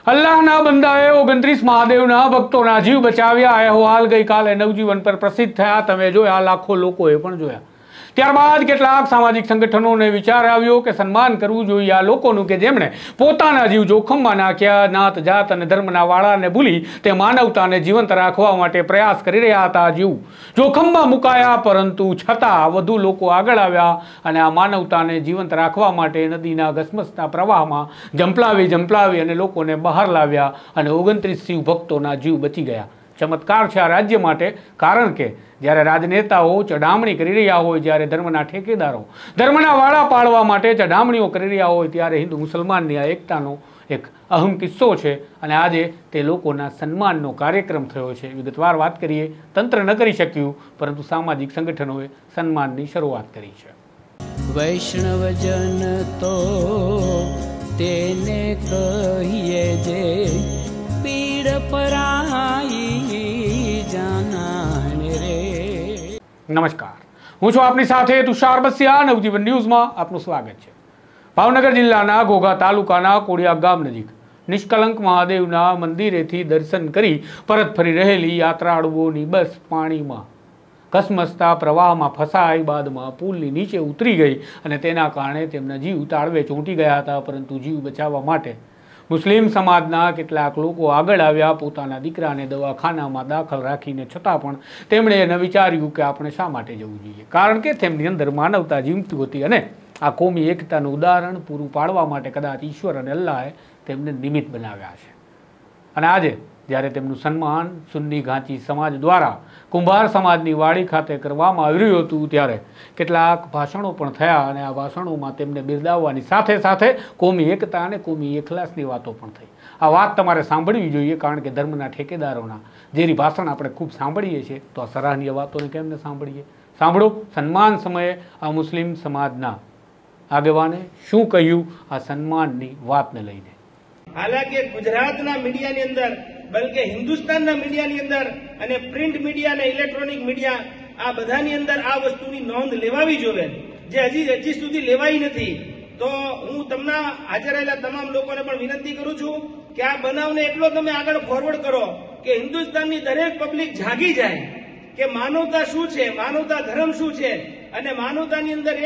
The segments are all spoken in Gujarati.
અલ્લાહના બંદાએ 29 મહાદેવના ભક્તોના જીવ બચાવ્યા અહેવાલ ગઈકાલે નવજીવન પર પ્રસિદ્ધ થયા. તમે જોયા, લાખો લોકોએ પણ જોયા. ત્યારબાદ કેટલાક સામાજિક સંગઠનોને વિચાર આવ્યો કે સન્માન કરવું જોઈએ આ લોકોનું કે જેમણે પોતાના જીવ જોખમમાં નાખ્યા. નાત જાત અને ધર્મના વાળાને ભૂલી તે માનવતાને જીવંત રાખવા માટે પ્રયાસ કરી રહ્યા હતા. જીવ જોખમમાં મુકાયા, પરંતુ છતાં વધુ લોકો આગળ આવ્યા અને આ માનવતાને જીવંત રાખવા માટે નદીના ઘસમસતા પ્રવાહમાં ઝંપલાવી અને લોકોને બહાર લાવ્યા અને 29 શિવ ભક્તોના જીવ બચી ગયા. ચમત્કાર છે આ રાજ્ય માટે, કારણ કે જ્યારે રાજનેતાઓ ચડામણી કરી રહ્યા હોય, જ્યારે ધર્મના ઠેકેદારો ધર્મના વાળા પાડવા માટે ચડામણીઓ કરી રહ્યા હોય, ત્યારે હિન્દુ મુસલમાનની આ એકતાનો એક અહમ કિસ્સો છે અને આજે તે લોકોના સન્માનનો કાર્યક્રમ થયો છે. વિગતવાર વાત કરીએ, તંત્ર ન કરી શક્યું, પરંતુ સામાજિક સંગઠનોએ સન્માનની શરૂઆત કરી છે. વૈષ્ણવજન તો તેને કહીએ જે પીડ પરાઈ જાનાને રે. નમસ્કાર, હું છું આપની સાથે તુષાર બસિયા. નવજીવન ન્યૂઝમાં આપનું સ્વાગત છે. ભાવનગર જિલ્લાના ઘોઘા તાલુકાના કોડિયા ગામ નજીક નિષ્કલંક મહાદેવના મંદિરેથી દર્શન કરી પરત ફરી રહેલી યાત્રાળુઓની બસ પાણીમાં ઘસમસતા પ્રવાહમાં ફસાઈ બાદમાં પુલની નીચે ઉતરી ગઈ અને તેના કારણે તેમના જીવ તાળવે ચોંટી ગયા હતા. પરંતુ જીવ બચાવવા માટે મુસ્લિમ સમાજના કેટલાક લોકો આગળ આવ્યા. પોતાના દીકરાને દવાખાનામાં દાખલ રાખીને છતાં પણ તેમણે ન વિચાર્યું કે આપણે શા માટે જવું જોઈએ, કારણ કે તેમની અંદર માનવતા જીવતી હતી અને આ કોમી એકતાનું ઉદાહરણ પૂરું પાડવા માટે કદાચ ઈશ્વર અને અલ્લાહે તેમને નિમિત્ત બનાવ્યા છે. અને આજે જ્યારે તેમનું સન્માન સુન્ની ઘાંચી સમાજ દ્વારા કુંભાર સમાજની વાડી ખાતે કરવામાં આવી રહ્યું હતું, ત્યારે કેટલાક ભાષણો પણ થયા અને આ ભાષણોમાં તેમને બિરદાવવાની સાથે સાથે કોમી એકતા અને કોમી એખલાસની વાતો પણ થઈ. આ વાત તમારે સાંભળવી જોઈએ, કારણ કે ધર્મના ઠેકેદારોના જેરી ભાષણ આપણે ખૂબ સાંભળીએ છીએ, તો આ સરાહનીય વાતોને કેમ ન સાંભળીએ. સાંભળો, સન્માન સમયે આ મુસ્લિમ સમાજના આગેવાને શું કહ્યું આ સન્માનની વાતને લઈને. હાલાકી ગુજરાતના મીડિયાની અંદર, બલકે હિન્દુસ્તાનના મીડિયાની અંદર અને પ્રિન્ટ મીડિયા અને ઇલેક્ટ્રોનિક મીડિયા, આ બધાની અંદર આ વસ્તુની નોંધ લેવાવી જોઈએ, જે હજી સુધી લેવાઈ નથી. તો હું તમને હાજર રહેલા તમામ લોકોને પણ વિનંતી કરું છું કે આ બનાવને એટલો તમે આગળ ફોરવર્ડ કરો કે હિન્દુસ્તાનની દરેક પબ્લિક જાગી જાય કે માનવતા શું છે, માનવતા ધર્મ શું છે, અને માનવતાની અંદર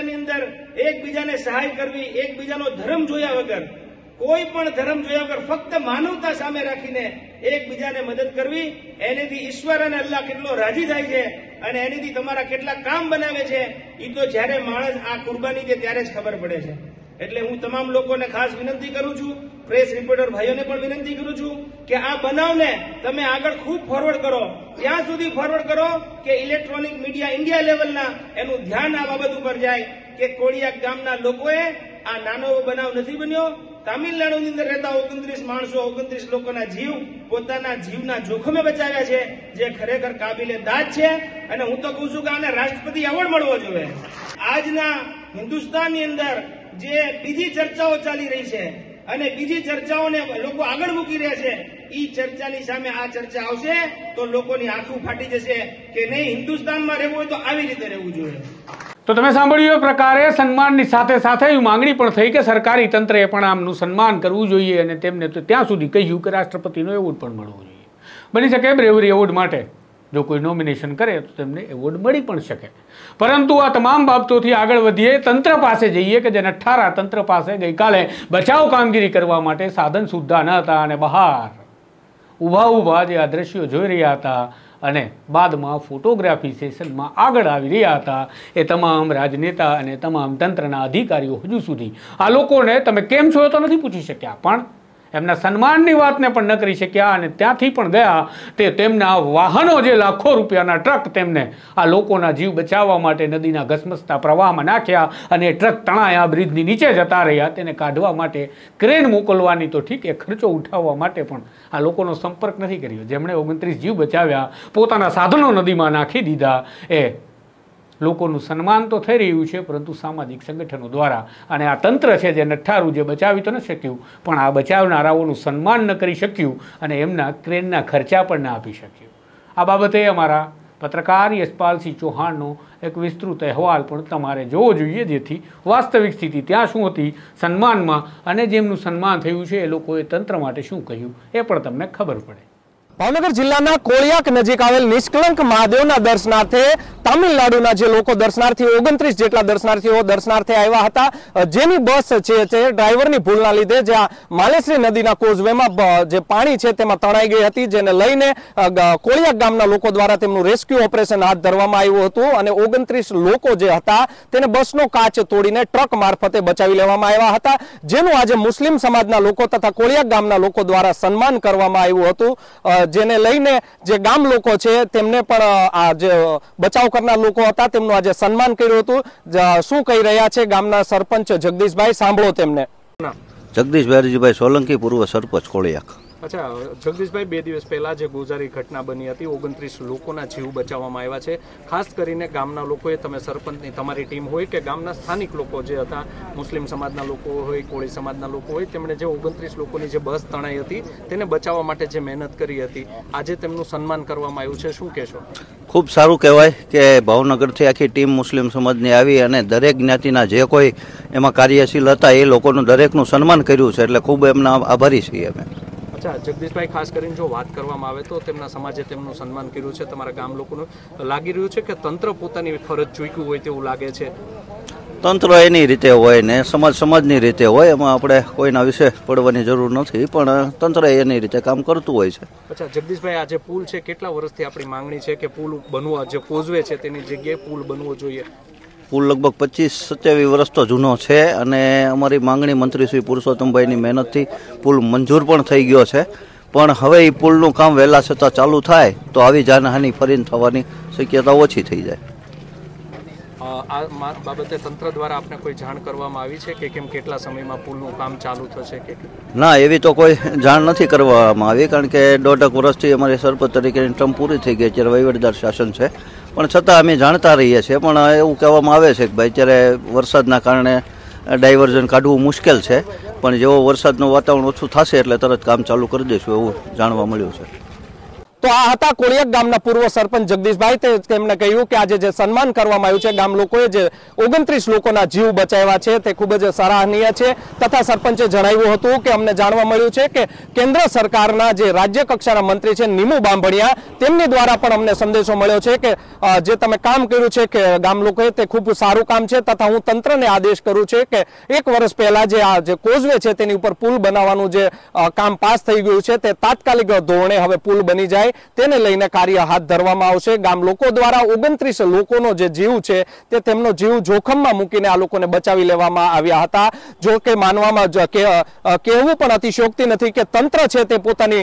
એકબીજાને સહાય કરવી, એકબીજાનો ધર્મ જોયા વગર, કોઈ પણ ધર્મ જોયા વગર ફક્ત માનવતા સામે રાખીને એકબીજાને મદદ કરવી, એનેથી ઈશ્વર અને અલ્લાહ કેટલો રાજી થાય છે અને એનેથી તમારા કેટલા કામ બનાવે છે, એ તો જ્યારે માણસ આ કુરબાની દે ત્યારે જ ખબર પડે છે. એટલે હું તમામ લોકોને ખાસ વિનંતી કરું છું, પ્રેસ રિપોર્ટર ભાઈઓને પણ વિનંતી કરું છું કે આ બનાવને તમે આગળ ખૂબ ફોરવર્ડ કરો. ત્યાં સુધી ફોરવર્ડ કરો કે ઇલેક્ટ્રોનિક મીડિયા ઇન્ડિયા લેવલના એનું ધ્યાન આ બાબત ઉપર જાય કે કોડિયા ગામના લોકોએ આ નાનો બનાવ નથી બન્યો. તામિલનાડુની અંદર રહેતા 29 લોકોના જીવ પોતાના જીવના જોખમે બચાવ્યા છે, જે ખરેખર કાબિલે દાદ છે. અને હું તો કહું છું કે આને રાષ્ટ્રપતિ એવોર્ડ મળવો જોઈએ. આજના હિન્દુસ્તાનની અંદર જે બીજી ચર્ચાઓ ચાલી રહી છે અને બીજી ચર્ચાઓને લોકો આગળ મૂકી રહ્યા છે, એ ચર્ચાની સામે આ ચર્ચા આવશે તો લોકોની આંખો ફાટી જશે કે નહીં, હિન્દુસ્તાનમાં રહેવું હોય તો આવી રીતે રહેવું જોઈએ. તો તમે સાંભળ્યું એ પ્રકારે સન્માનની સાથે સાથે એવી માંગણી પણ થઈ કે સરકારી તંત્રએ પણ આમનું સન્માન કરવું જોઈએ અને તેમને તો ત્યાં સુધી કહ્યું કે રાષ્ટ્રપતિનો એવોર્ડ પણ મળવો જોઈએ. બની શકે બ્રેવરી એવોર્ડ માટે જો કોઈ નોમિનેશન કરે તો તેમને એવોર્ડ મળી પણ શકે. પરંતુ આ તમામ બાબતોથી આગળ વધીએ, તંત્ર પાસે જઈએ કે જે નઠ્ઠારા તંત્ર પાસે ગઈકાલે બચાવ કામગીરી કરવા માટે સાધન સુદ્ધા ન હતા અને બહાર ઊભા જે આ દ્રશ્યો જોઈ રહ્યા હતા અને બાદમાં ફોટોગ્રાફી સેશનમાં આગળ આવી રહ્યા હતા, એ તમામ રાજનેતા અને તમામ તંત્રના અધિકારીઓ હજુ સુધી આ લોકોને તમે કેમ છો તો નથી પૂછી શક્યા, પણ એમના સન્માનની વાતને પણ ન કરી શક્યા. અને ત્યાંથી પણ ગયા તે તેમના વાહનો, જે લાખો રૂપિયાના ટ્રક તેમને આ લોકોના જીવ બચાવવા માટે નદીના ઘસમસતા પ્રવાહમાં નાખ્યા અને ટ્રક તણાયા, બ્રિજની નીચે જતા રહ્યા. તેને કાઢવા માટે ક્રેન મોકલવાની તો ઠીક, એ ખર્ચો ઉઠાવવા માટે પણ આ લોકોનો સંપર્ક નથી કર્યો. જેમણે 29 જીવ બચાવ્યા, પોતાના સાધનો નદીમાં નાખી દીધા, એ લોકોનું સન્માન તો થઈ રહ્યું છે, પરંતુ સામાજિક સંગઠનો દ્વારા અને આ તંત્ર છે જે નઠ્ઠારું, જે બચાવી તો ન શક્યું, પણ આ બચાવનારાઓનું સન્માન ન કરી શક્યું અને એમના ક્રેનના ખર્ચા પણ ન આપી શક્યું. આ બાબતે અમારા પત્રકાર યશપાલસિંહ ચૌહાણનો એક વિસ્તૃત અહેવાલ પણ તમારે જોવો જોઈએ, જેથી વાસ્તવિક સ્થિતિ ત્યાં શું હતી સન્માનમાં અને જેમનું સન્માન થયું છે એ લોકોએ તંત્ર માટે શું કહ્યું એ પણ તમને ખબર પડે। ભાવનગર જિલ્લાના કોળિયાક નજીક આવેલ નિષ્કલંક મહાદેવના દર્શનાર્થે તામિલનાડુના જે લોકો દર્શનાર્થીઓ 29 જેટલા દર્શનાર્થીઓ દર્શનાર્થે આવ્યા હતા, જેની બસ છે તે ડ્રાઈવરની ભૂલના લીધે જ્યાં માલેશ્રી નદીના કોઝવેમાં જે પાણી છે તેમાં તણાઈ ગઈ હતી, જેને લઈને કોળિયાક ગામના લોકો દ્વારા તેમનું રેસ્ક્યુ ઓપરેશન હાથ ધરવામાં આવ્યું હતું અને 29 લોકો જે હતા તેને બસનો કાચ તોડીને ટ્રક મારફતે બચાવી લેવામાં આવ્યા હતા, જેનું આજે મુસ્લિમ સમાજના લોકો તથા કોળિયાક ગામના લોકો દ્વારા સન્માન કરવામાં આવ્યું હતું, જેને લઈને જે ગામ લોકો છે તેમને પણ આ જે બચાવ કરનાર લોકો હતા તેમનું આજે સન્માન કર્યું હતું। શું કહી રહ્યા છે ગામના સરપંચ જગદીશભાઈ, સાંભળો તેમને। જગદીશભાઈ હરજીભાઈ સોલંકી, પૂર્વ સરપંચ કોળિયાક। અચ્છા જગદીશભાઈ, 2 દિવસ પહેલા જે ગોઝારી ઘટના બની હતી, 29 લોકોના જીવ બચાવવામાં આવ્યા છે, ખાસ કરીને ગામના લોકોએ, તમે સરપંચની તમારી ટીમ હોય કે ગામના સ્થાનિક લોકો જે હતા, મુસ્લિમ સમાજના લોકો હોય, કોળી સમાજના લોકો હોય, તેમણે જે 29 લોકોની જે બસ તણાઈ હતી તેને બચાવવા માટે જે મહેનત કરી હતી, આજે તેમનું સન્માન કરવામાં આવ્યું છે, શું કહેશો? ખૂબ સારું કહેવાય કે ભાવનગરથી આખી ટીમ મુસ્લિમ સમાજની આવી અને દરેક જ્ઞાતિના જે કોઈ એમાં કાર્યશીલ હતા એ લોકોનું દરેકનું સન્માન કર્યું છે, એટલે ખૂબ એમના આભારી છીએ અમે। અચ્છા જગદીશભાઈ, ખાસ કરીને જો વાત કરવામાં આવે તો તેમના સમાજે તેમનું સન્માન કર્યું છે, તમારા ગામ લોકોનું લાગી રહ્યું છે કે તંત્ર પોતાની ફરજ ચૂક્યું હોય તેવું લાગે છે? તંત્ર એની રીતે હોય ને સમાજની રીતે હોય, એમાં આપણે કોઈના વિશે પડવાની જરૂર નથી, પણ તંત્ર એની રીતે કામ કરતું હોય છે। અચ્છા જગદીશભાઈ, આ જે પુલ છે કેટલા વર્ષથી આપણી માંગણી છે કે પુલ બનવો, જે કોઝવે છે તેની જગ્યાએ પુલ બનવો જોઈએ? પુલ લગભગ 25-27 વર્ષ તો જૂનો છે અને અમારી માંગણી મંત્રી શ્રી પુરુષોત્તમભાઈની મહેનતથી પુલ મંજૂર પણ થઈ ગયો છે, પણ હવે એ પુલનું કામ વહેલા છતાં ચાલુ થાય તો આવી જાનહાનિ ફરીને થવાની શક્યતા ઓછી થઈ જાય। આ બાબતે તંત્ર દ્વારા આપને કોઈ જાણ કરવામાં આવી છે કે કેમ કેટલા સમયમાં પુલનું કામ ચાલુ થશે કે? ના, એવી તો કોઈ જાણ નથી કરવામાં આવી, કારણ કે 1.5 વર્ષથી અમારી સરપંચ તરીકેની ટર્મ પૂરી થઈ ગઈ, અત્યારે વહીવટદાર શાસન છે, પણ છતાં અમે જાણતા રહીએ છીએ, પણ એવું કહેવામાં આવે છે કે ભાઈ અત્યારે વરસાદના કારણે ડાયવર્ઝન કાઢવું મુશ્કેલ છે, પણ જેવો વરસાદનું વાતાવરણ ઓછું થશે એટલે તરત કામ ચાલુ કરી દઈશું એવું જાણવા મળ્યું છે। તો આ હતા કોળિયાક ગામના પૂર્વ સરપંચ જગદીશભાઈ, તેમણે કહ્યું કે આજે જે સન્માન કરવામાં આવ્યું છે ગામ લોકોએ જે 29 લોકોના જીવ બચાવ્યા છે તે ખૂબ જ સરાહનીય છે, તથા સરપંચે જણાવ્યું હતું કે અમને જાણવા મળ્યું છે કે કેન્દ્ર સરકારના જે રાજ્ય કક્ષાના મંત્રી છે નીમુ બાંભણિયા, તેમની દ્વારા પણ અમને સંદેશો મળ્યો છે કે જે તમે કામ કર્યું છે કે ગામ લોકોએ તે ખૂબ સારું કામ છે, તથા હું તંત્રને આદેશ કરું છું કે 1 વર્ષ પહેલા જે આ જે કોઝવે છે તેની ઉપર પુલ બનાવવાનું જે કામ પાસ થઈ ગયું છે તે તાત્કાલિક ધોરણે હવે પુલ બની જાય તેને લઈને કાર્ય હાથ ધરવામાં આવશે। ગામ લોકો દ્વારા 29 લોકોનો જે જીવ છે તે તેમનો જીવ જોખમમાં મૂકીને આ લોકોને બચાવી લેવામાં આવ્યા હતા। જો કે માનવામાં કહેવું પણ અતિશયોક્તિ નથી કે તંત્ર છે તે પોતાની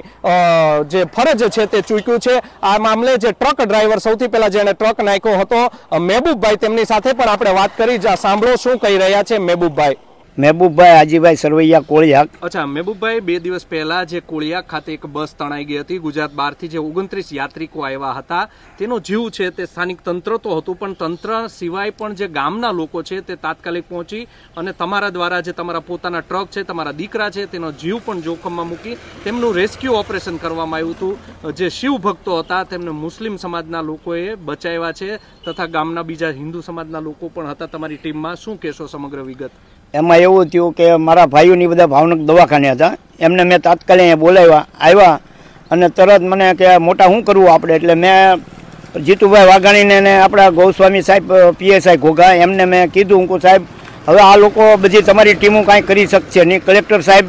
જે ફરજ છે તે ચૂક્યું છે। આ મામલે જે ટ્રક ડ્રાઈવર સૌથી પહેલા જેને ટ્રક નાખ્યો હતો મહેબૂબભાઈ, તેમની સાથે પણ આપણે વાત કરી, સાંભળો શું કહી રહ્યા છે મહેબૂબભાઈ। મહેબૂબભાઈ હાજીભાઈ સરવૈયા, કોળિયાક। અચ્છા મહેબૂબભાઈ, 2 દિવસ પહેલા જે કોળિયાક ખાતે એક બસ તણાઈ ગઈ હતી, ગુજરાત બહારથી જે 29 યાત્રિકો આવ્યા હતા તેનો જીવ છે તે સ્થાનિક તંત્ર તો હતું, પણ તંત્ર સિવાય પણ જે ગામના લોકો છે તે તાત્કાલિક પહોંચી અને તમારા દ્વારા જે તમારા પોતાના ટ્રક છે, તમારા દીકરા છે, તેનો જીવ પણ જોખમમાં મૂકી તેમનું રેસ્ક્યુ ઓપરેશન કરવામાં આવ્યું હતું। જે શિવ ભક્તો હતા તેમને મુસ્લિમ સમાજના લોકોએ બચાવ્યા છે, તથા ગામના બીજા હિન્દુ સમાજના લોકો પણ હતા તમારી ટીમમાં, શું કહેશો સમગ્ર વિગત? એમાં એવું થયું કે મારા ભાઈઓની બધા ભાવનગર દવાખાને હતા, એમને મેં તાત્કાલિક અહીંયા બોલાવ્યા, આવ્યા અને તરત મને કે મોટા શું કરવું આપણે, એટલે મેં જીતુભાઈ વાઘાણીને ને આપણા ગૌસ્વામી સાહેબ PSI ઘોઘા એમને મેં કીધું કે સાહેબ હવે આ લોકો બધી તમારી ટીમો કાંઈ કરી શકશે નહીં, કલેક્ટર સાહેબ,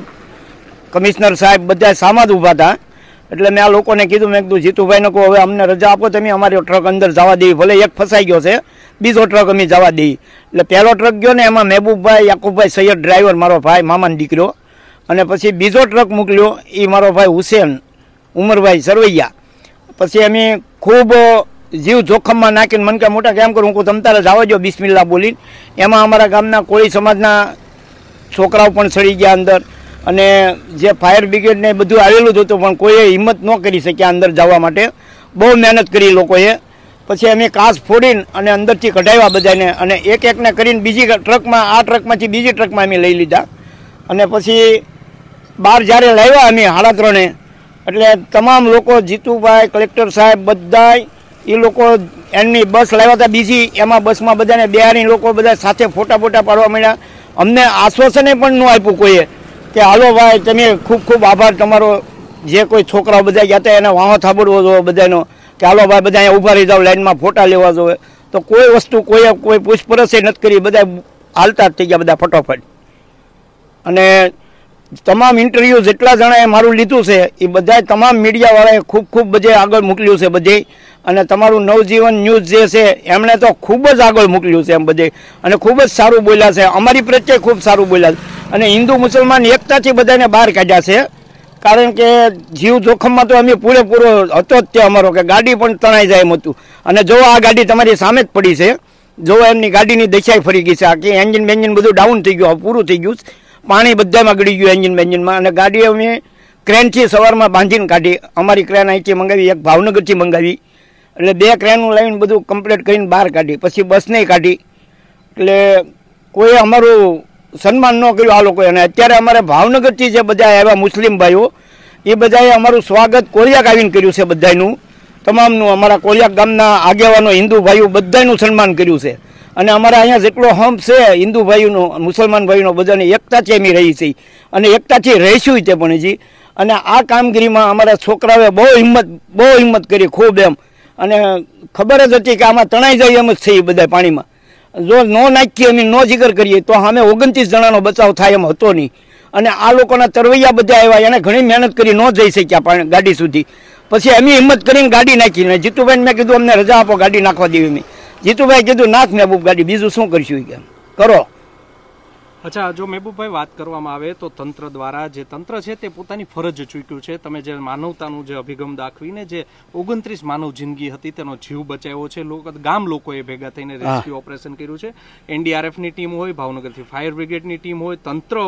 કમિશનર સાહેબ બધા સામા જ ઊભા હતા, એટલે મેં આ લોકોને કીધું, મેં કીધું જીતુભાઈને કહો હવે અમને રજા આપો, તમે અમારી ટ્રક અંદર જવા દઈએ, ભલે એક ફસાઈ ગયો છે, બીજો ટ્રક અમે જવા દઈએ। એટલે પહેલો ટ્રક ગયો ને એમાં મહેબૂબભાઈ યાકુબભાઈ સૈયદ ડ્રાઈવર મારો ભાઈ મામાનો દીકરો, અને પછી બીજો ટ્રક મોકલ્યો એ મારો ભાઈ હુસેન ઉમરભાઈ સરવૈયા। પછી અમે ખૂબ જીવ જોખમમાં નાખીને મન કે મોટા કેમ કરું, હું તમ તારે જવા દો બિસ્મિલ્લા બોલીને, એમાં અમારા ગામના કોળી સમાજના છોકરાઓ પણ સડી ગયા અંદર, અને જે ફાયર બ્રિગેડ ને બધું આવેલું જ હતું પણ કોઈએ હિંમત ન કરી શક્યા અંદર જવા માટે, બહુ મહેનત કરી લોકોએ। પછી અમે કાચ ફોડીને અને અંદરથી કઢાવ્યા બધાને, અને એક એકને કરીને બીજી ટ્રકમાં, આ ટ્રકમાંથી બીજી ટ્રકમાં અમે લઈ લીધા, અને પછી બહાર જ્યારે લાવ્યા અમે 3:30 એટલે તમામ લોકો, જીતુભાઈ, કલેક્ટર સાહેબ, બધા એ લોકો એમની બસ લાવ્યા હતા બીજી, એમાં બસમાં બધાને બિહારી લોકો બધા સાથે ફોટા પાડવા માંડ્યા. અમને આશ્વાસને પણ ન આપ્યું કોઈએ કે હાલો ભાઈ તમે ખૂબ ખૂબ આભાર તમારો, જે કોઈ છોકરાઓ બધા ગયા હતા એને વાહો થાબડવો જોઈએ બધાનો કે હાલો ભાઈ બધા અહીંયા ઊભા રહી જાઓ લાઈનમાં ફોટા લેવા જોઈએ. તો કોઈ વસ્તુ કોઈ પૂછપરછ નથી કરી, બધા હાલતા જ થઈ ગયા બધા ફટોફટ. અને તમામ ઇન્ટરવ્યૂ જેટલા જણાએ મારું લીધું છે એ બધા તમામ મીડિયાવાળાએ ખૂબ બધે આગળ મોકલ્યું છે બધે. અને તમારું નવજીવન ન્યૂઝ જે છે એમણે તો ખૂબ જ આગળ મોકલ્યું છે એમ બધે, અને ખૂબ જ સારું બોલ્યા છે, અમારી પ્રત્યે ખૂબ સારું બોલ્યા છે. અને હિન્દુ મુસલમાન એકતાથી બધાને બહાર કાઢ્યા છે. કારણ કે જીવ જોખમમાં તો અમે પૂરેપૂરો હતો જ તે અમારો, કે ગાડી પણ તણાઈ જાય એમ હતું. અને જો આ ગાડી તમારી સામે જ પડી છે, જો એમની ગાડીની દિશાએ ફરી ગઈ છે, આખી એન્જિન બેન્જિન બધું ડાઉન થઈ ગયું, પૂરું થઈ ગયું, પાણી બધામાં ગળી ગયું એન્જિન બેન્જિનમાં. અને ગાડી અમે ક્રેનથી સવારમાં બાંધીને કાઢી, અમારી ક્રેન અહીંથી મંગાવી, એક ભાવનગરથી મંગાવી, એટલે 2 ક્રેનું લઈને બધું કમ્પ્લીટ કરીને બહાર કાઢી, પછી બસને કાઢી. એટલે કોઈ અમારું સન્માન ન કર્યું આ લોકોએ. અને અત્યારે અમારે ભાવનગરથી જે બધા આવ્યા મુસ્લિમ ભાઈઓ, એ બધાએ અમારું સ્વાગત કોળિયાક આવીને કર્યું છે બધાનું, તમામનું. અમારા કોળિયાક ગામના આગેવાનો હિન્દુ ભાઈઓ બધાનું સન્માન કર્યું છે. અને અમારા અહીંયા જેટલો હંપ છે હિન્દુ ભાઈઓનો મુસલમાન ભાઈઓનો બધાની એકતાથી અમે રહી છે, અને એકતાથી રહીશું તે પણ હજી. અને આ કામગીરીમાં અમારા છોકરાઓએ બહુ હિંમત કરી ખૂબ એમ. અને ખબર જ હતી કે આમાં તણાઈ જાય એમ જ છે બધા પાણીમાં. જો ન નાખીએ અમે નો જીગર કરીએ તો અમે 29 જણાનો બચાવ થાય એમ હતો નહીં. અને આ લોકોના તરવૈયા બધા આવ્યા, એને ઘણી મહેનત કરી ન જઈ શક્યા ગાડી સુધી. પછી અમે હિંમત કરીને ગાડી નાખીને જીતુભાઈને મેં કીધું અમને રજા આપો ગાડી નાખવા દેવી. મેં જીતુભાઈ કીધું નાખ મહેબૂબ ગાડી, બીજું શું કરશું કે કરો. અચ્છા, જો મહેબૂબભાઈ વાત કરવામાં આવે તો તંત્ર દ્વારા જે તંત્ર છે તે પોતાની ફરજ ચૂક્યું છે. તમે જે માનવતાનું જે અભિગમ દાખવીને જે 29 માનવ જિંદગી હતી તેનો જીવ બચાવ્યો છે, ગામ લોકોએ ભેગા થઈને રેસ્ક્યુ ઓપરેશન કર્યું છે. એનડીઆરએફની ટીમ હોય, ભાવનગરથી ફાયર બ્રિગેડની ટીમ હોય,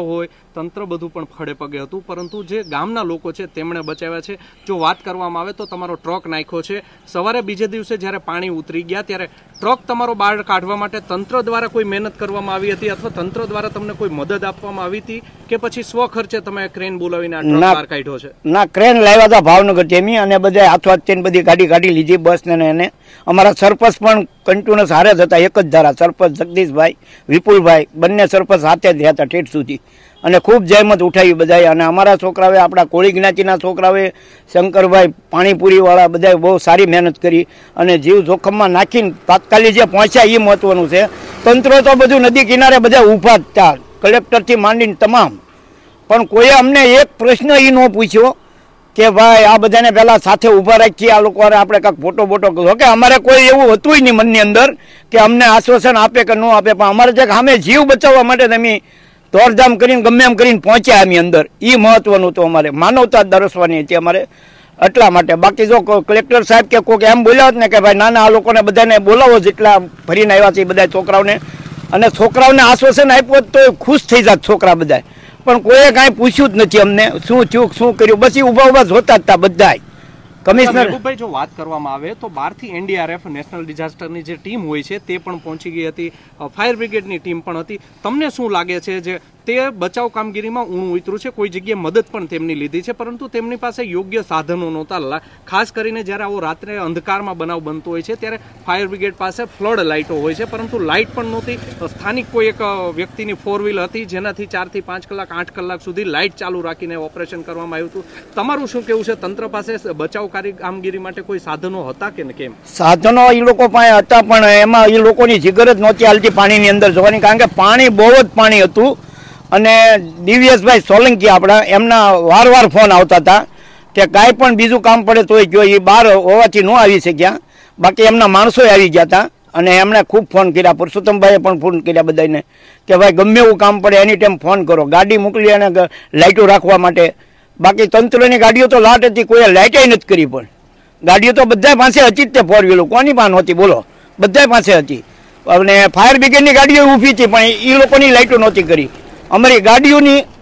તંત્ર બધું પણ ખડે પગે હતું, પરંતુ જે ગામના લોકો છે તેમણે બચાવ્યા છે. જો વાત કરવામાં આવે તો તમારો ટ્રક નાખ્યો છે, સવારે બીજે દિવસે જ્યારે પાણી ઉતરી ગયા ત્યારે ટ્રક તમારો બહાર કાઢવા માટે તંત્ર દ્વારા કોઈ મહેનત કરવામાં આવી હતી, અથવા તંત્ર દ્વારા તમને કોઈ મદદ આપવામાં આવી હતી, કે પછી સ્વ ખર્ચે તમે ક્રેન બોલાવીને આ ટ્રક બહાર કાઢ્યો છે? ના, ક્રેન લાવ્યા હતા ભાવનગરથી અમે, અને બધા હાથો હાથ બધી ગાડી કાઢી લીધી બસ ને. એને અમારા સરપંચ પણ કન્ટિન્યુઅસ હારે જ હતા, એક જ ધારા સરપંચ જગદીશભાઈ, વિપુલભાઈ, બંને સરપંચ સાથે જ રહ્યા હતા ઠેઠ સુધી. અને ખૂબ જહેમત ઉઠાવી બધાએ. અને અમારા છોકરાઓએ, આપણા કોળી જ્ઞાતિના છોકરાઓએ, શંકરભાઈ પાણીપુરીવાળા બધાએ બહુ સારી મહેનત કરી અને જીવ જોખમમાં નાખીને તાત્કાલિક જે પહોંચ્યા એ મહત્વનું છે. તંત્રો તો બધું નદી કિનારે બધા ઊભા જ હતા, કલેક્ટરથી માંડીને તમામ. પણ કોઈએ અમને એક પ્રશ્ન એ ન પૂછ્યો કે ભાઈ આ બધાને પહેલાં સાથે ઊભા રાખીએ, આ લોકો આપણે કાંઈક ફોટો કરો. કે અમારે કોઈ એવું હતું નહીં મનની અંદર કે અમને આશ્વાસન આપે કે ન આપે, પણ અમારે જે સામે જીવ બચાવવા માટે તમે દોડધામ કરીને ગમે એમ કરીને પહોંચ્યા એમની અંદર, એ મહત્વનું તો અમારે માનવતા દર્શવાની હતી અમારે, એટલા માટે. બાકી જો કલેક્ટર સાહેબ કે કોઈક એમ બોલ્યા હોત ને કે ભાઈ નાના આ લોકોને બધાને બોલાવો જેટલા ફરીને આવ્યા છે એ બધા છોકરાઓને, અને છોકરાઓને આશ્વાસન આપ્યું તો ખુશ થઈ જાત છોકરા બધા. પણ કોઈએ કાંઈ પૂછ્યું જ નથી અમને, શું ચૂક શું કર્યું, બસ ઊભા જોતા જ હતા બધા. કમિશનર મહેબૂબભાઈ, જો વાત કરવામાં આવે તો બહારથી એનડીઆરએફ નેશનલ ડિઝાસ્ટરની જે ટીમ હોય છે તે પણ પહોંચી ગઈ હતી, ફાયર બ્રિગેડની ટીમ પણ હતી. તમને શું લાગે છે જે તે બચાવ કામગીરીમાં ઊણું ઉતર્યું છે? કોઈ જગ્યાએ મદદ પણ તેમની લીધી છે, પરંતુ તેમની પાસે યોગ્ય સાધનો નહોતા. ખાસ કરીને જ્યારે આવો રાત્રે અંધકારમાં બનાવ બનતો હોય છે ત્યારે ફાયર બ્રિગેડ પાસે ફ્લડ લાઇટો હોય છે, પરંતુ લાઇટ પણ નહોતી. સ્થાનિક કોઈ એક વ્યક્તિની 4 વ્હીલ હતી જેનાથી 4 થી 5 કલાક 8 કલાક સુધી લાઇટ ચાલુ રાખીને ઓપરેશન કરવામાં આવ્યું હતું. તમારું શું કેવું છે? તંત્ર પાસે બચાવકારી કામગીરી માટે કોઈ સાધનો હતા કે કેમ? સાધનો એ લોકો પાસે હતા, પણ એમાં એ લોકોની જીગર જ નહોતી હાલતી પાણીની અંદર જોવાની, કારણ કે પાણી બહુ જ પાણી હતું. અને દિવ્યેશભાઈ સોલંકી આપણા, એમના વારવાર ફોન આવતા હતા કે કાંઈ પણ બીજું કામ પડે તોય જો, એ બહાર હોવાથી ન આવી શક્યા. બાકી એમના માણસો આવી ગયા હતા અને એમણે ખૂબ ફોન કર્યા. પુરુષોત્તમભાઈએ પણ ફોન કર્યા બધાને કે ભાઈ ગમે એવું કામ પડે એની ટાઈમ ફોન કરો. ગાડી મોકલી અને લાઇટો રાખવા માટે. બાકી તંત્રની ગાડીઓ તો લાટ હતી, કોઈએ લાઇટે નથી કરી, પણ ગાડીઓ તો બધા પાસે હતી જ તે 4 વ્હીલો. કોની પાસે નહોતી બોલો? બધા પાસે હતી. અને ફાયર બ્રિગેડની ગાડીઓ ઊભી હતી, પણ એ લોકોની લાઇટો નહોતી કરી. અમારી ગાડીઓની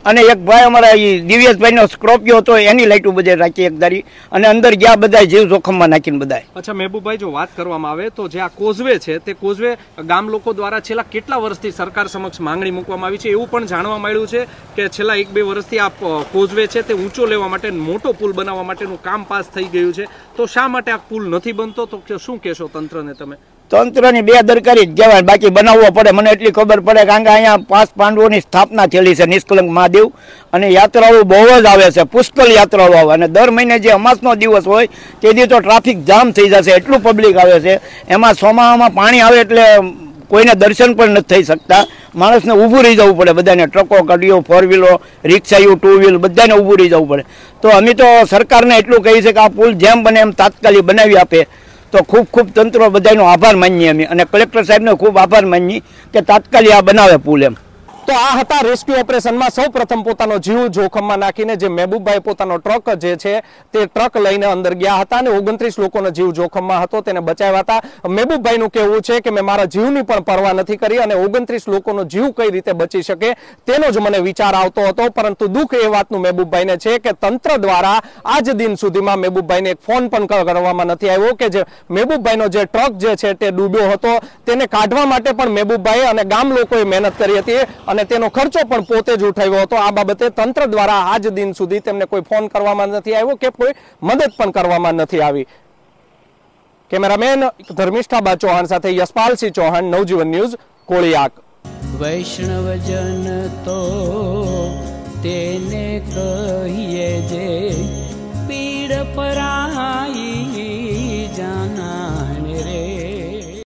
અને એક ભાઈ અમારા દિવ્યેશભાઈનો સ્કોર્પિયો હતો એની લાઈટો બધે રાખી એક ધારી અને અંદર ગયા બધા જીવ જોખમમાં નાખીને બધા. અચ્છા મહેબૂબભાઈ, જો વાત કરવામાં આવે તો જે આ કોઝવે છે તે કોઝવે ગામ લોકો દ્વારા છેલ્લા કેટલા વર્ષથી સરકાર સમક્ષ માંગણી મૂકવામાં આવી છે. એવું પણ જાણવા મળ્યું છે કે છેલ્લા 1-2 વર્ષથી આ કોઝવે છે તે ઊંચો લેવા માટે મોટો પુલ બનાવવા માટેનું કામ પાસ થઈ ગયું છે. તો શા માટે આ પુલ નથી બનતો? તો શું કહેશો તંત્રને તમે? તંત્રની બેદરકારી જ કહેવાય, બાકી બનાવવો પડે. મને એટલી ખબર પડે કારણ કે અહીંયા 5 પાંડવોની સ્થાપના થયેલી છે નિષ્કલંક મહાદેવ, અને યાત્રાળુ બહુ જ આવે છે, પુષ્કળ યાત્રાળુ આવે. અને દર મહિને જે અમાસનો દિવસ હોય તે દી તો ટ્રાફિક જામ થઈ જશે, એટલું પબ્લિક આવે છે. એમાં ચોમાસામાં પાણી આવે એટલે કોઈને દર્શન પણ નથી થઈ શકતા. માણસને ઊભું રહી જવું પડે, બધાને ટ્રકો, ગાડીઓ, 4 વ્હીલો, રિક્ષાઓ, 2 વ્હીલ બધાને ઊભું રહી જવું પડે. તો અમે તો સરકારને એટલું કહી છે કે આ પુલ જેમ બને એમ તાત્કાલિક બનાવી આપે તો ખૂબ ખૂબ તંત્ર બધાનો આભાર માનીએ અમે, અને કલેક્ટર સાહેબનો ખૂબ આભાર માનીએ કે તાત્કાલિક આ બનાવે પુલ એમ. તો આ હતા રેસ્ક્યુ ઓપરેશનમાં સૌ પ્રથમ પોતાનો જીવ જોખમમાં નાખીને જે મહેબૂબભાઈ પોતાનો ટ્રક જે છે તે ટ્રક લઈને અંદર ગયા હતા અને 29 લોકોનો જીવ જોખમમાં હતો, તેને બચાવ્યા હતા. મહેબૂબભાઈનું કહેવું છે કે મેં મારા જીવની પણ પરવા નથી કરી અને 29 લોકોનો જીવ કઈ રીતે બચી શકે તેનો જ મને વિચાર આવતો હતો. પરંતુ દુઃખ એ વાતનું મહેબૂબભાઈને છે કે તંત્ર દ્વારા આજ દિન સુધીમાં મહેબૂબભાઈને એક ફોન પણ કરવામાં નથી આવ્યો કે જે મહેબૂબભાઈનો જે ટ્રક જે છે તે ડૂબ્યો હતો તેને કાઢવા માટે પણ મહેબૂબભાઈ અને ગામ લોકોએ મહેનત કરી હતી અને તેનો ખર્ચો પણ પોતે જ ઉઠાવ્યો હતો. આ બાબતે તંત્ર દ્વારા આજ દિન સુધી તેમને કોઈ ફોન કરવામાં નથી આવ્યો કે કોઈ મદદ પણ કરવામાં નથી આવી. કેમેરામેન ધર્મિષ્ઠા ચૌહાણ સાથે યશપાલસિંહ ચૌહાણ, નવજીવન ન્યૂઝ, કોળિયાક. વૈષ્ણવજન તો તેને કહીએ જે